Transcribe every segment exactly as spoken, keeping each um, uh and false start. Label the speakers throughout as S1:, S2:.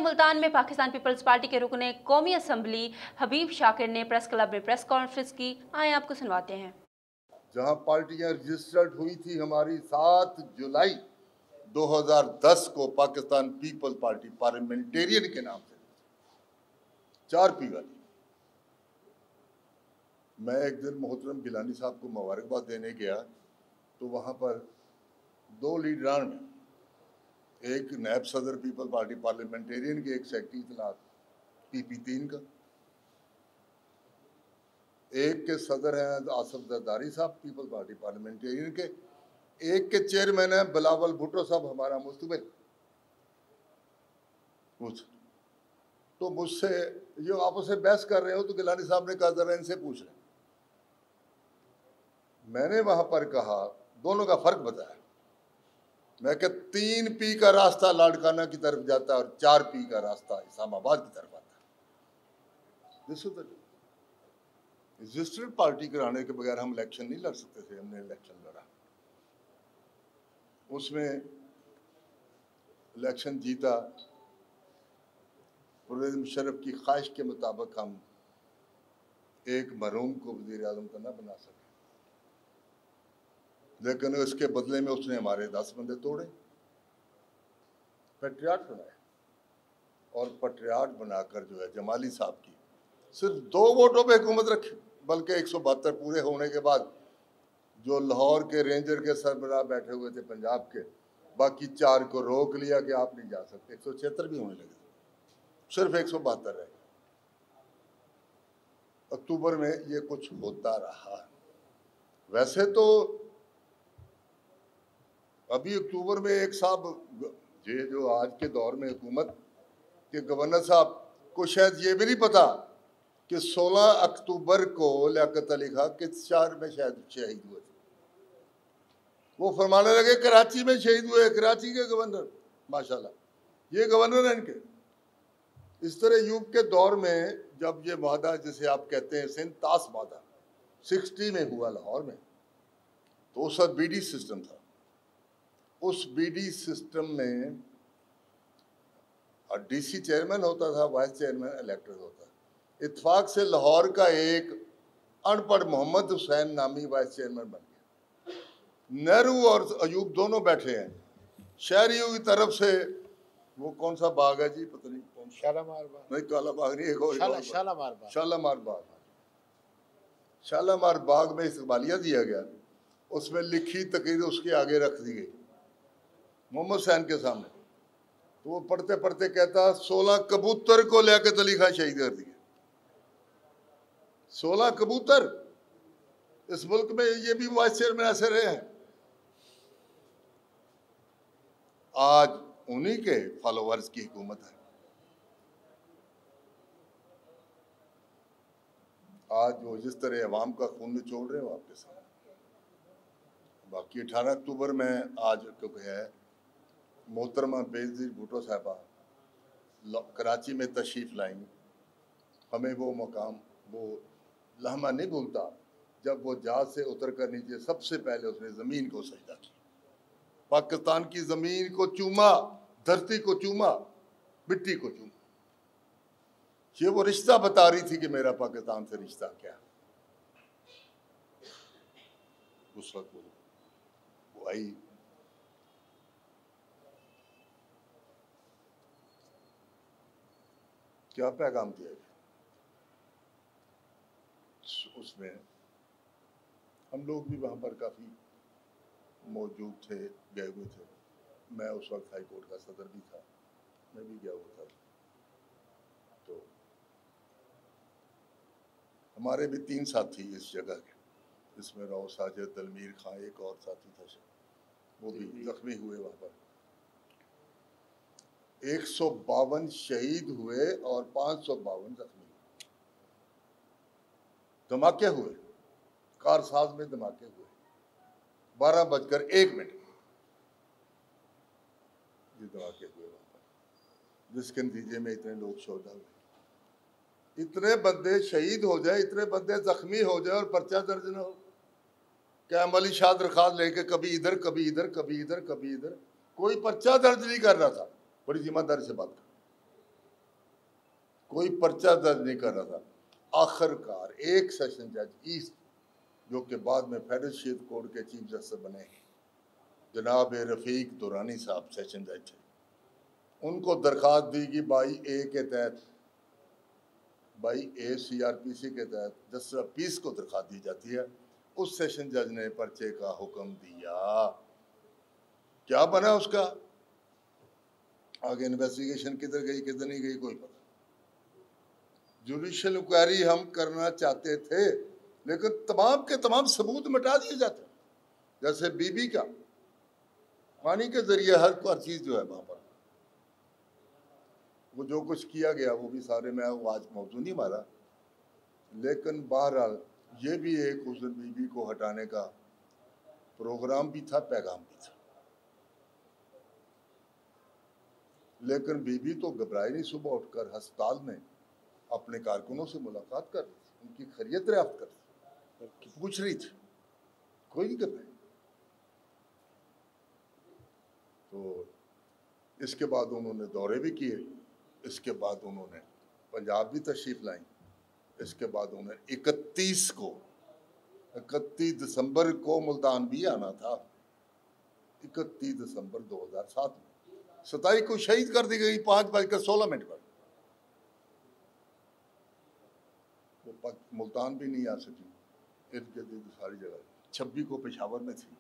S1: मुल्तान में Pakistan peoples party के रुकने कौमी असम्बली हबीब शाकिर ने प्रेस क्लब में प्रेस कॉन्फ्रेंस की। आए आपको सुनवाते हैं।
S2: जहां पार्टियां रजिस्टर्ड हुई थी हमारी सात जुलाई दो हज़ार दस को पाकिस्तान पीपल्स पार्टी पार्लियामेंटेरियन के नाम से, चार पी वाली। मैं एक दिन मोहतरम गिलानी साहब को मुबारकबाद देने गया तो वहां पर दो लीडरान में, एक नायब सदर पीपल पार्टी पार्लियामेंटेरियन के, एक सेक्रेटरी इतलात पी पी तीन का, एक के सदर हैं आसफ जरदारी साहब पीपल पार्टी पार्लियामेंटेरियन के, एक के चेयरमैन है बिलावल भुट्टो साहब हमारा मुस्तबिल। पूछ तो मुझसे जो आपस में बहस कर रहे हो तो गिलानी साहब ने कहा जरा इनसे पूछ रहे। मैंने वहां पर कहा, दोनों का फर्क बताया। मैं क्या तीन पी का रास्ता लाड़काना की तरफ जाता है और चार पी का रास्ता इस्लामाबाद की तरफ आता है। This is the registered party कराने के बगैर हम इलेक्शन नहीं लड़ सकते थे। हमने इलेक्शन लड़ा, उसमें इलेक्शन जीता। परवेज़ मुशर्रफ की ख्वाहिश के मुताबिक हम एक मरूम को वज़ीर आज़म का ना बना सके, लेकिन इसके बदले में उसने हमारे दस बंदे तोड़े, पेट्रियाट बनाए। और पेट्रियाट बनाकर जो है जमाली साहब की सिर्फ दो वोटों पे हुकूमत रखी, बल्कि एक सौ बहत्तर पूरे होने के बाद जो लाहौर के रेंजर के सरबराह बैठे हुए थे पंजाब के, बाकी चार को रोक लिया कि आप नहीं जा सकते। एक सौ छिहत्तर भी होने लगे, सिर्फ एक सौ बहत्तर रहे। अक्टूबर में ये कुछ होता रहा। वैसे तो अभी अक्टूबर में एक साहब, ये जो आज के दौर में हुकूमत के गवर्नर साहब को शायद ये भी नहीं पता कि सोलह अक्टूबर को लियाकत अली खां किस शहर में शायद शहीद हुए थे। वो फरमाने लगे कराची में शहीद हुए, कराची के गवर्नर, माशाल्लाह ये गवर्नर हैं इनके। इस तरह युग के दौर में जब ये वादा जिसे आप कहते हैं सिंध तास वादा सिक्सटी में हुआ लाहौर में, तो उस वक्त बी डी सिस्टम था। उस बी डी सिस्टम में डी सी चेयरमैन होता था, वाइस चेयरमैन इलेक्टेड होता। इत्फाक से लाहौर का एक अनपढ़ मोहम्मद हुसैन नामी वाइस चेयरमैन बन गया। नेहरू और अयूब दोनों बैठे हैं। शहरियों की तरफ से वो कौन सा बाग है जी, पता नहीं कौन, शालामार बाग नहीं, काला बाग नहीं, एक और शाला, शालामार बाग, शालामार बाग। शालामार बाग में इस्तकबालिया दिया गया, उसमें लिखी तकरीर उसके आगे रख दी गई मोहम्मद हुसैन के सामने। तो वो पढ़ते पढ़ते कहता सोलह कबूतर को लियाकत अली खां शहीद कर दिए। सोलह कबूतर, इस मुल्क में ये भी वाइस चेयरमैन ऐसे रहे हैं। आज उन्हीं के फॉलोवर्स की हुकूमत है। आज वो जिस तरह अवाम का खून निचोड़ रहे हो आपके सामने। बाकी अठारह अक्टूबर में आज क्योंकि है मोहतरमा बेनज़ीर भुट्टो साहबा कराची में तशरीफ लाएंगी। हमें वो मकाम, वो लम्हा नहीं भूलता जब वो जहाज से उतर कर नीचे सबसे पहले उसने ज़मीन को सजदा किया, पाकिस्तान की ज़मीन को चूमा, धरती को चूमा, मिट्टी को चूमा। ये वो रिश्ता बता रही थी कि मेरा पाकिस्तान से रिश्ता क्या। उस वक्त वो, वो आई। क्या पैगाम दिया गया उसमें? हम लोग भी वहाँ पर काफ़ी मौजूद थे, गए हुए थे। मैं उस वक्त हाई कोर्ट का सदर भी था, मैं भी गया हुआ था। तो हमारे भी तीन साथी इस जगह के, इसमें राव साजिद, दलमीर खां, एक और साथी था, वो भी जख्मी हुए वहाँ पर। एक सौ बावन शहीद हुए और पाँच सौ बावन जख्मी हुए। धमाके हुए, कारसाज में धमाके हुए, बारह बजकर एक मिनट ये धमाके हुए वहां पर, जिसके नतीजे में इतने लोग शहीद हुए। इतने बंदे शहीद हो जाए, इतने बंदे जख्मी हो जाए और पर्चा दर्ज न हो। क्या अमली शाह दरखास्त लेके कभी इधर कभी इधर कभी इधर कभी इधर, कोई पर्चा दर्ज नहीं कर रहा था। बड़ी ईमानदारी से बात कर, कोई पर्चा दर्ज नहीं कर रहा था। आखिरकार एक सेशन जज ईस्ट, जो कि बाद में फेडरल शीट कोर्ट के चीफ जस्टिस बने, जनाब रफ़ीक दुरानी साहब सेशन जज थे, उनको दरख्वास्त दी कि बाई ए के तहत, बाई A C R P C के तहत जस्टिस ऑफ पीस को दरख्वास्त दी जाती है। उस सेशन जज ने पर्चे का हुक्म दिया। क्या बना उसका? आगे इन्वेस्टिगेशन किधर गई किधर नहीं गई कोई पता। जुडिशियल इंक्वायरी हम करना चाहते थे, लेकिन तमाम के तमाम सबूत मिटा दिए जाते, जैसे बीबी का पानी के जरिए हर हर चीज जो है वहां पर, वो जो कुछ किया गया वो भी सारे, मैं वो आज मौजूद नहीं मारा, लेकिन बहरहाल ये भी एक उस दिन बीबी को हटाने का प्रोग्राम भी था, पैगाम भी था। लेकिन बीबी तो घबराई नहीं, सुबह उठकर अस्पताल में अपने कारकुनों से मुलाकात कर रही थी, उनकी खैरियत दरियाफ्त कर रही थी, पूछ रही थी, कोई नहीं घबराई। तो इसके बाद उन्होंने दौरे भी किए, इसके बाद उन्होंने पंजाब भी तशरीफ लाई, इसके बाद उन्हें इकतीस को इकतीस दिसंबर को मुल्तान भी आना था। इकतीस दिसंबर दो हजार सात में सताई को शहीद कर दी गई पाँच बजकर सोलह मिनट पर। वो मुल्तान भी नहीं आ सकी, इर्द गिर्द सारी जगह। छब्बीस को पेशावर में थी।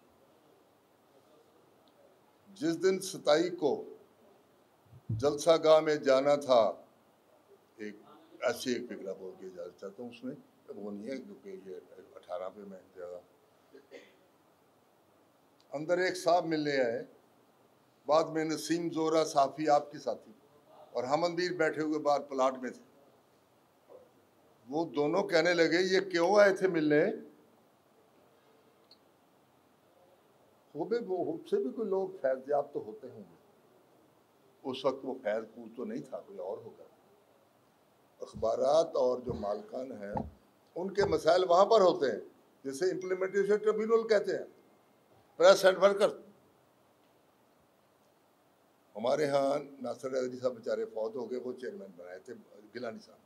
S2: जिस दिन सताई को जलसा गाह में जाना था, एक ऐसे एक फिक्रा बोल के जा चाहता हूँ, उसमें वो नहीं है क्योंकि ये अठारह पे मैं जगह अंदर एक साहब मिलने आए, बाद में नसीम जोरा साफी आपकी साथी और हमनदीर बैठे हुए बाहर प्लाट में थे। वो दोनों कहने लगे ये क्यों आए थे मिलने? वो भी वो उससे भी कोई लोग फैज़याब तो होते होंगे। उस वक्त वो फैज़ कूल तो नहीं था, कोई और होगा। अखबारात और जो मालकान हैं उनके मसाइल वहाँ पर होते हैं, जिसे इम्प्लीमेंटेशन ट्रिब्यूनल कहते हैं, प्रेस एंड वर्कर। हमारे यहाँ नासिर अली साहब बेचारे फौत हो गए, वो चेयरमैन बनाए थे, गिलानी साहब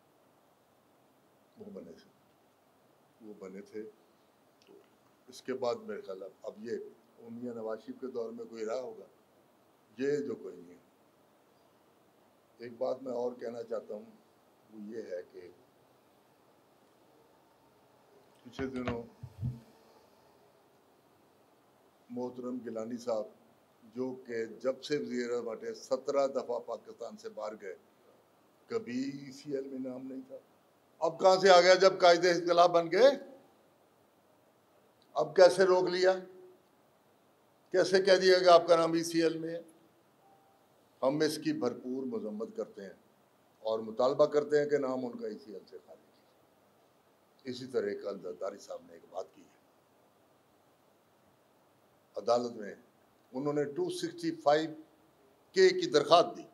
S2: वो बने थे वो बने थे तो इसके बाद मेरे ख्याल अब ये मियां नवाज शरीफ के दौर में कोई रहा होगा, ये जो कोई नहीं है। एक बात मैं और कहना चाहता हूँ, वो ये है कि पिछले दिनों मोहतरम गिलानी साहब जो कि जब से वज़ीर बटे सत्रह दफ़ा पाकिस्तान से बाहर गए, कभी ई सी एल में नाम नहीं था। अब कहाँ से आ गया जब कायदे इख्तिलाफ बन गए? अब कैसे रोक लिया? कैसे कह दिया कि आपका नाम ई सी एल में है? हम इसकी भरपूर मजम्मत करते हैं और मुतालबा करते हैं कि नाम उनका ई सी एल से खारिज। इसी तरह कल जरदारी साहब ने एक बात की है अदालत में, उन्होंने दो सौ पैंसठ के की दरख्वास्त दी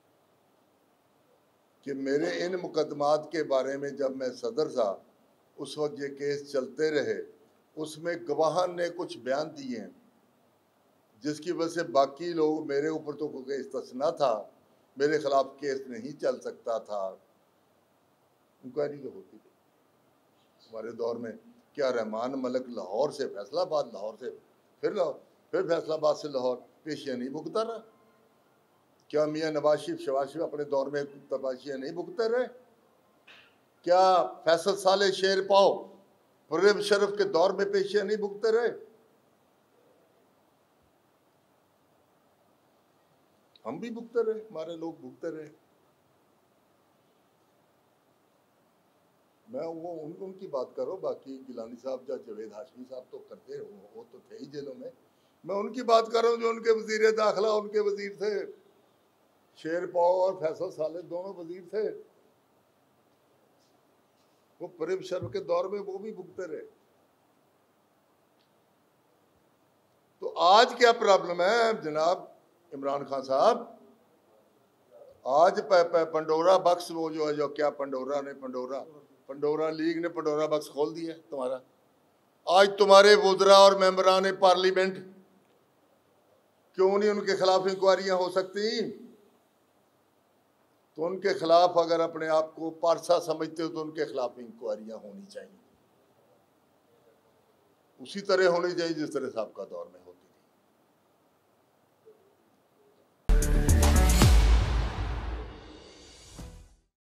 S2: कि मेरे इन मुकदमात के बारे में जब मैं सदर था उस वक्त ये केस चलते रहे, उसमें गवाहान ने कुछ बयान दिए हैं जिसकी वजह से बाकी लोग, मेरे ऊपर तो कोई इस्तिस्ना था, मेरे खिलाफ केस नहीं चल सकता था। इंक्वायरी तो होती थी हमारे दौर में। क्या रहमान मलिक लाहौर से फैसलाबाद, लाहौर से फिर लाहौर, फिर फैसलाबाद से लाहौर पेशियाँ नहीं भुगता रहा? क्या मियाँ नवाज शरीफ शहबाज शरीफ अपने दौर में तबाशियाँ नहीं भुगते रहे? क्या फैसल साले शेर पाओ परवेज मुशर्रफ के दौर में पेशियाँ नहीं भुगते रहे? हम भी भुगते रहे, हमारे लोग भुगते रहे। मैं वो उन, उनकी बात करो, बाकी गिलानी साहब या जवेद हाशमी साहब तो करते हो, वो तो थे ही जेलों में। मैं उनकी बात कर रहा हूँ जो उनके वजीर दाखिला, उनके वजीर थे शेर पाओ और फैसल साले, दोनों वजीर थे। वो परवेज मुशर्रफ के दौर में वो भी भुगते रहे। तो आज क्या प्रॉब्लम है जनाब इमरान खान साहब? आज पंडोरा बक्स, वो जो है जो क्या पंडोरा ने पंडोरा पंडोरा लीग ने पंडोरा बक्स खोल दिया तुम्हारा। आज तुम्हारे वुज़रा और मेंबरान पार्लियामेंट, क्यों नहीं उनके खिलाफ इंक्वायरियां हो सकती? तो उनके खिलाफ अगर अपने आप को पारसा समझते हो तो उनके खिलाफ इंक्वायरियां होनी चाहिए, उसी तरह होनी चाहिए जिस तरह साहब का दौर में होती।